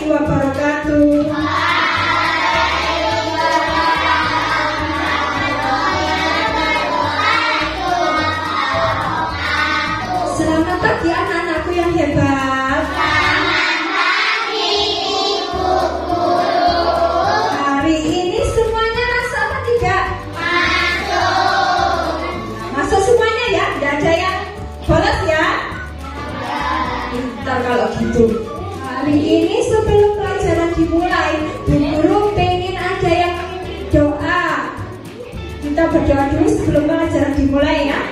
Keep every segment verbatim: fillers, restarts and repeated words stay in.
wabarakatuh. Selamat pagi anak-anakku yang hebat. Selamat pagi Ibu Guru. Hari ini semuanya masuk apa tidak? Masuk. Masuk semuanya ya, tidak ada yang bolos ya. Pintar kalau gitu. Hari ini sebelum pelajaran dimulai, Bu Guru pengen ada yang doa. Kita berdoa dulu sebelum pelajaran dimulai ya.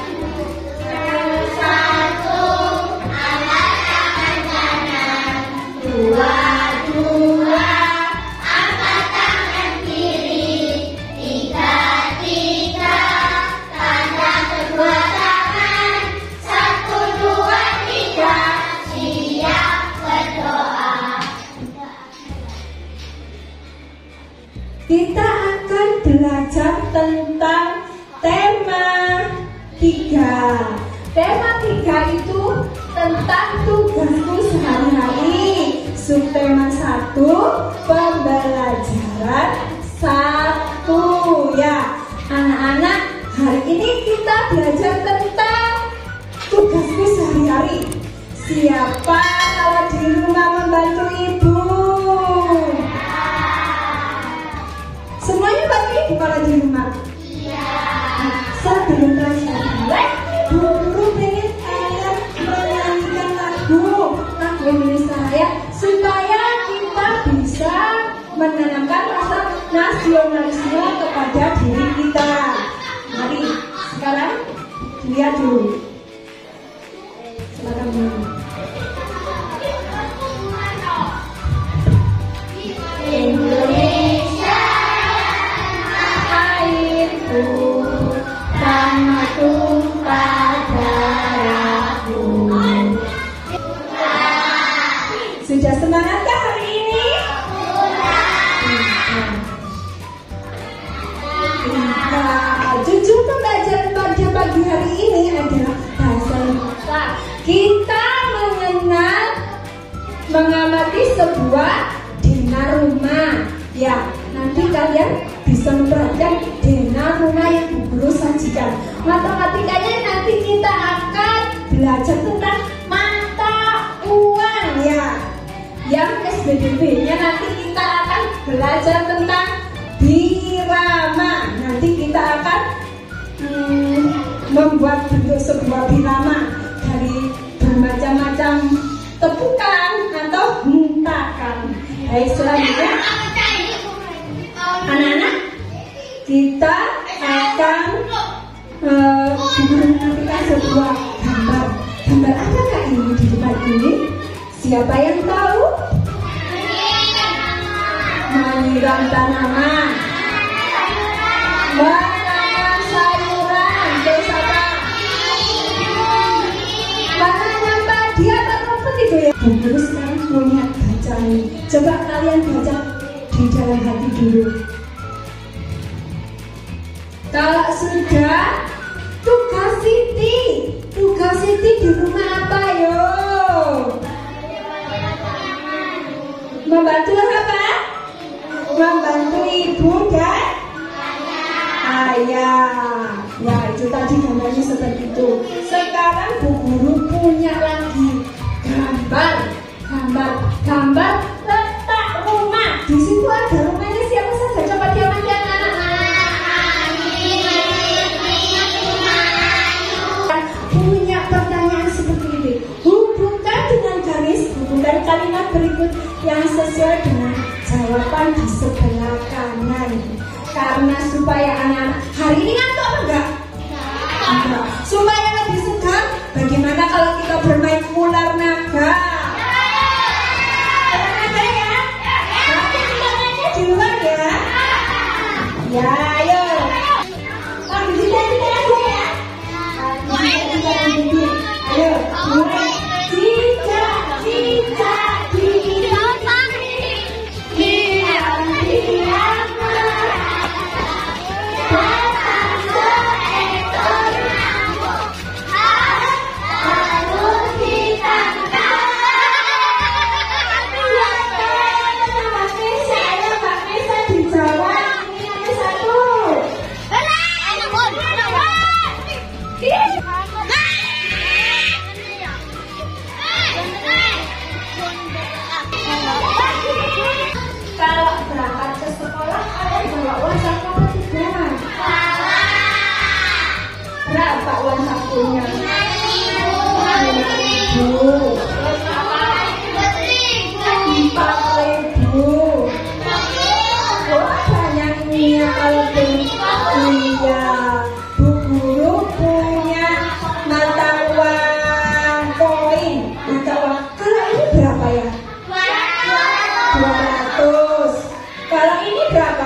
Satu, angkat tangan kanan. Dua, dua, angkat tangan kiri. Tiga, tiga, tanda kedua tangan. Satu, dua, tiga, siap berdoa. Kita akan belajar tentang tema tiga. Tema tiga itu tentang tugasku sehari-hari. Subtema satu, pembelajaran satu. Ya, anak-anak, hari ini kita belajar tentang tugasku sehari-hari. Siapa kalau di rumah membantu ibu? Semuanya bantu ibu kalau di rumah? Iya. Sebelum pelajaran dimulai, Bu Guru pengen kalian menyanyikan lagu lagu Indonesia Raya supaya kita bisa menanamkan rasa nasionalisme kepada diri kita. Mari sekarang lihat dulu. Silakan Bu. Indonesia airku, tanah tumpah darahku. Sudah semangatkah hari ini? Nah, jujur pembelajaran pada pagi hari ini adalah bahasa Indonesia. Kita mengenal, mengamati sebuah denah rumah. Ya, nanti kalian bisa memperhatikan denah rumah yang Bu Guru sajikan. Matematikanya nanti kita akan belajar tentang mata uang ya. Yang S B D B-nya nanti kita akan belajar tentang birama. Nanti kita akan hmm, membuat bentuk sebuah birama dari bermacam-macam tepukan atau hentakan. Baik, selanjutnya anak-anak, kita akan uh, menentukan sebuah gambar. Gambar apakah ini di depan ini? Siapa yang tahu? Menyiram tanaman, menanam sayuran, terus apa? Menanam padi atau rumput itu ya? Bu Guru sekarang punya bacaan. Coba kalian baca di dalam hati dulu. Kalau sudah, tugas Siti, tugas Siti di rumah apa yo? Membantu apa? Membantu ibu dan ayah. Ya, itu tadi gambarnya seperti itu. Sekarang Bu Guru punya lagi gambar, gambar, gambar letak rumah. Di situ ada rumahnya siapa saja? Coba diamati anak-anak. Punya pertanyaan seperti ini. Hubungkan dengan garis, hubungkan kalimat berikut yang sesuai dengan jawaban di sebelah kanan. Karena supaya anak-anak hari ini ngantuk apa enggak? Enggak. Supaya lebih segar, bagaimana kalau kita bermain ular naga? Ular naga ya? Nanti kita mainnya di luar ya? Ya, ayo. Oh, di sini kita aja ya? Di sini kita lanjutin. Ayo, mulai. Tiga, tiga, tiga. Harus ditangkap. uang saku apa tidak? Berapa uang sakunya? Ribu. Empat ribu. Wah banyaknya kalau iya. Bu guru punya mata uang koin, mata uang. Kalau ini berapa ya? Dua ratus. Kalau ini berapa?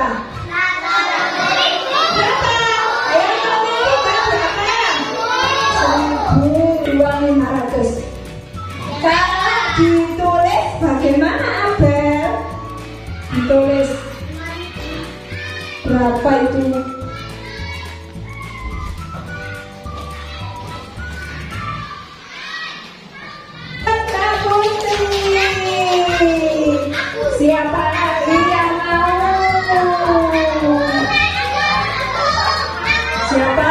Berapa? Ayo komen berapa? Seribu uang lima ratus. Kalau ditulis bagaimana Abel? Ditulis berapa itu? Kata Putri. Siapa lagi yang mau? Siapa?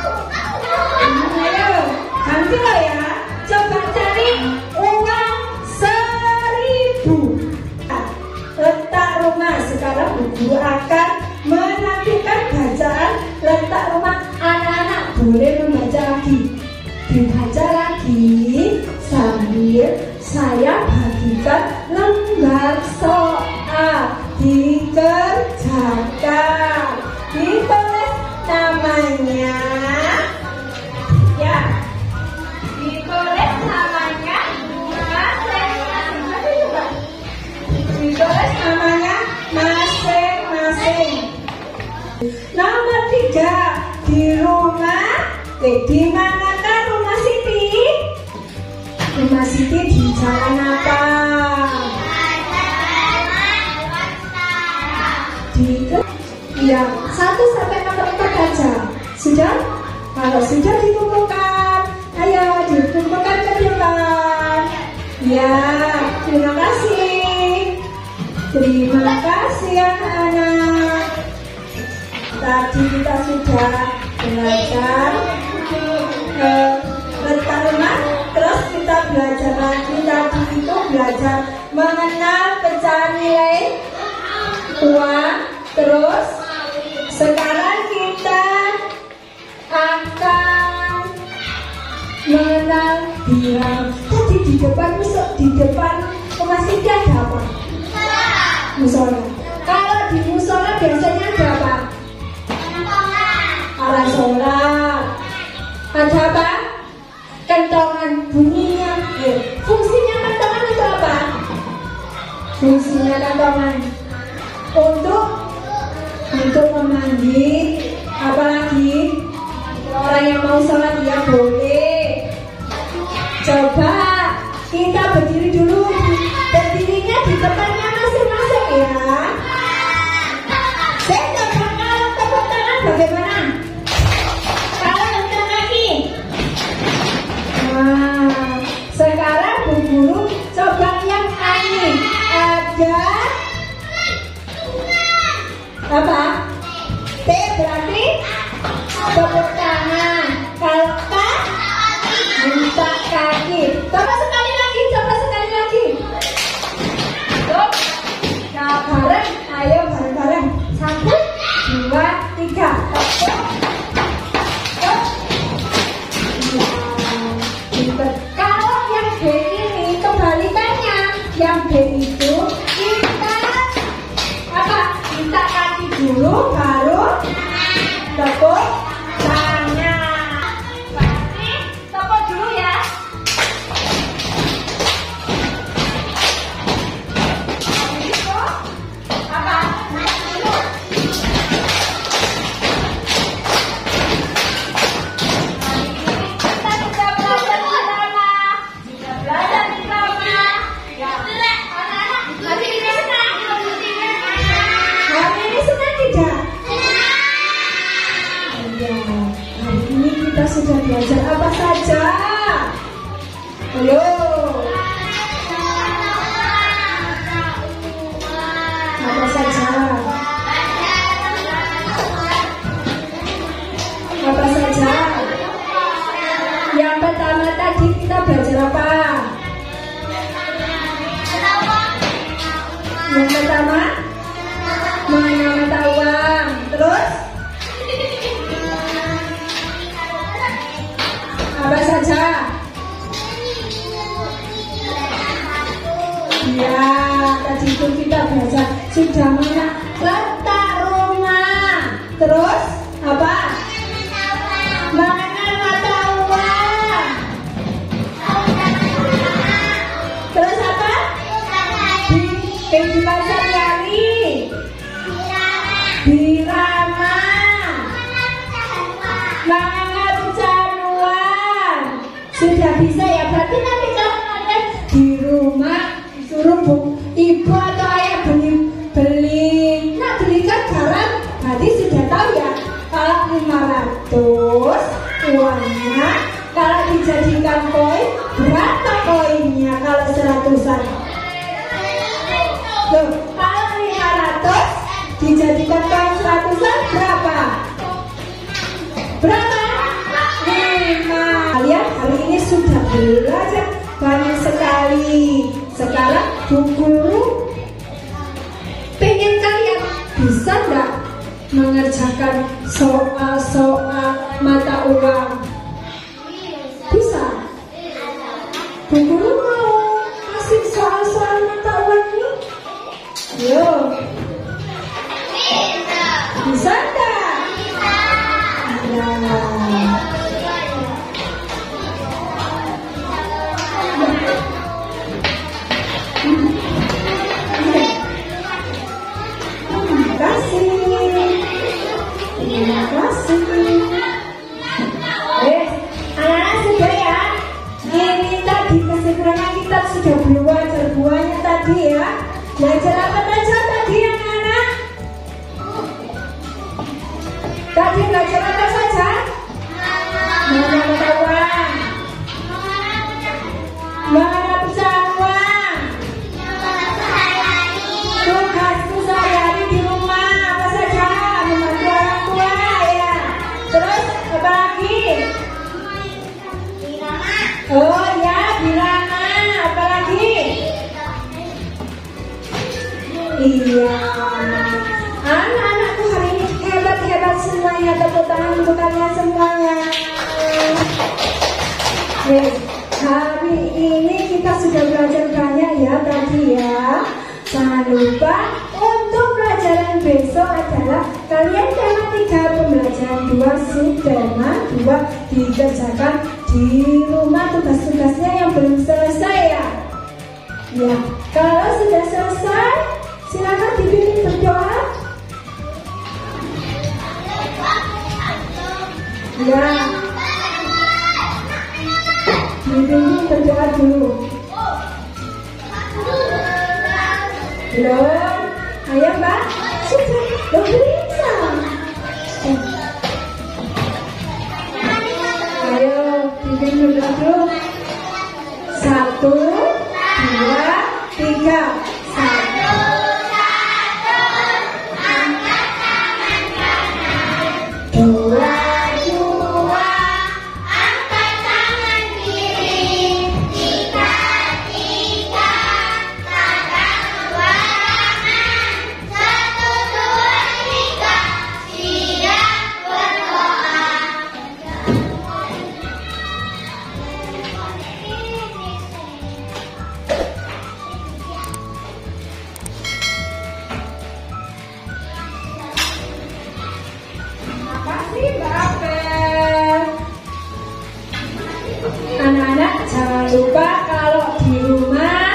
Ayo, ganti lo ya. Coba cari uang seribu. Letak rumah. Sekarang Bu Guru akan menampilkan bacaan letak rumah. Anak-anak boleh membaca lagi. Dibaca lagi sambil saya bagikan lembar soal. Dikerjakan. Ditulis namanya. Ya. Ditulis namanya. Ditulis namanya masing-masing. Nomor tiga, di rumah. Eh, di manakah rumah Siti? Rumah Siti di jalan apa? Di ke? Ya, satu sampai nomor empat aja. Sudah? Kalau sudah dikumpulkan, ayo dikumpulkan ke depan. Ya, terima kasih. Terima kasih anak-anak. Tadi kita sudah belajar uh, letak rumah, terus kita belajar lagi tadi itu belajar mengenal pecahan nilai uang. Terus sekarang kita akan mengenal dirham. Tadi di depan musuh, di depan rumah Siti ada apa? Musola. Kalau di musola biasanya ada apa? Alat sholat. Ada apa? Kentongan. Bunyinya eh, fungsinya kentongan itu apa? Fungsinya kentongan untuk untuk memanggil. Apalagi orang yang mau sholat dia boleh. Coba kita berdiri dulu. Berdirinya di tempatnya masing-masing ya. Saya coba kalau tepuk tangan bagaimana? Kalau tepuk kaki. Nah, sekarang Bu Guru coba yang ini. Ada apa? T berarti tepuk tangan. Kalau K minta kaki. Coba sekali lagi, coba sekali lagi. Tuh, nah bareng, ayo bareng-bareng. Satu, dua, tiga. Tepuk. Tepuk. Ya, pinter. Kalau yang B ini kebalikannya, yang B itu kita apa? Minta kaki dulu, baru tepuk tangan. Berarti tepuk dulu ya. Itu apa? Dulu. Kita sudah belajar bersama. Sudah belajar bersama. Ya. Anak-anak, hari ini senang. Hari ini senang tidak? Ya, hari ini kita sudah belajar apa saja? Ayo. Apa saja? Apa saja? Yang pertama tadi kita belajar apa? Yang pertama mengenal mata uang. Terus apa saja? Ya, tadi itu kita belajar sudah mana letak rumah. Terus apa? Mana mata uang. Terus apa? Di kehidupan sehari-hari. Birama. Mana pecahan. Sudah bisa ya, berarti nanti kalau kalian di rumah suruh bu, ibu atau ayah beli beli nah belikan barang, berarti sudah tahu ya kalau lima ratus uangnya, kalau dijadikan koin berapa koinnya kalau seratusan. Loh, kalau lima ratus dijadikan koin seratusan berapa? Berapa? lima. Kalian hari ini sudah belajar banyak sekali. Sekarang Bu Guru pengen kalian bisa nggak mengerjakan soal-soal mata uang? Bisa? Bu Guru mau kasih soal-soal mata uang ini? Yo, bisa nggak? Nah. Terima kasih. Eh, anak-anak sudah ya. Ini tadi kesimpulannya kita sudah belajar buahnya tadi ya. Belajar apa saja tadi anak-anak? Tadi belajar apa saja? Mana mata uang? Mana pecahan uang? Tugasku sehari-hari di rumah apa saja? Membantu orang tua ya. Terus apa lagi? Oh ya, birama. Apa lagi? Iya. Anak-anakku hari ini hebat-hebat semuanya. Tepuk tangan untuk kalian semuanya. Yes. Hari ini kita sudah belajar banyak ya tadi ya. Jangan lupa untuk pelajaran besok adalah kalian tema tiga pembelajaran dua subtema dua dikerjakan di rumah tugas-tugasnya yang belum selesai ya. Ya, kalau sudah selesai silakan dipimpin berdoa. Ya, dipimpin berdoa dulu. Belum? Ayo Mbak, sudah, belum bisa. Eh. Ayo, bikin berdoa dulu. Satu, dua, tiga. Satu, satu, angkat tangan kanan. Dua, dua, angkat tangan kiri. Tiga, tiga, tangan barangan. Satu, dua, tiga, siap berdoa. Makasih Mbak Apel. Anak-anak jangan lupa kalau di rumah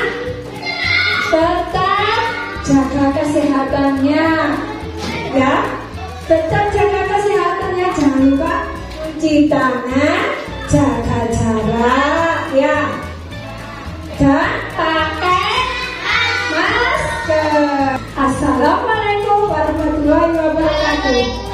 tetap jaga kesehatannya ya, tetap jaga kesehatannya. Jangan lupa cuci tangan, jaga jarak ya, dan pakai masker. Assalamualaikum warahmatullahi wabarakatuh.